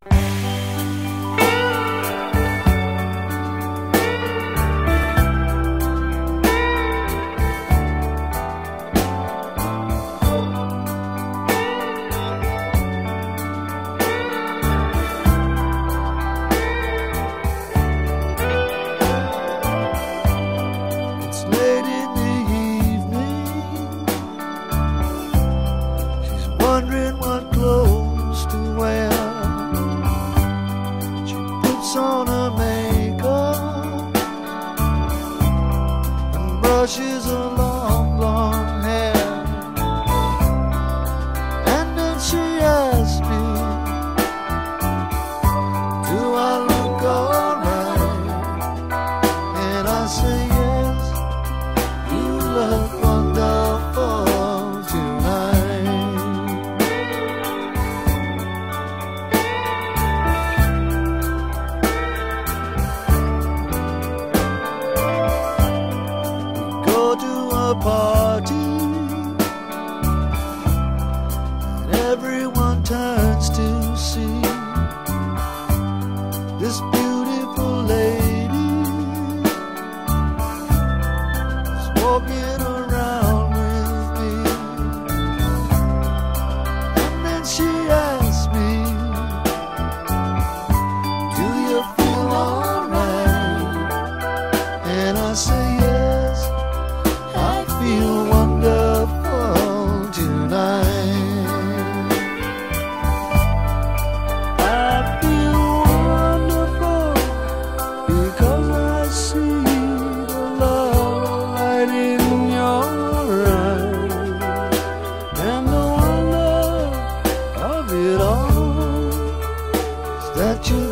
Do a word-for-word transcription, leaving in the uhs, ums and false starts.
Wondering what clothes to wear. She puts on her makeup and brushes her long, long hair. And then she asks me, do I look alright? And I say yes, you look wonderful tonight. Party, and everyone turns to see this beautiful lady is walking around with me. And then she asks me, do you feel alright? And I say yes, I feel wonderful tonight. I feel wonderful because I see the love light in your eyes, and the wonder of it all is that you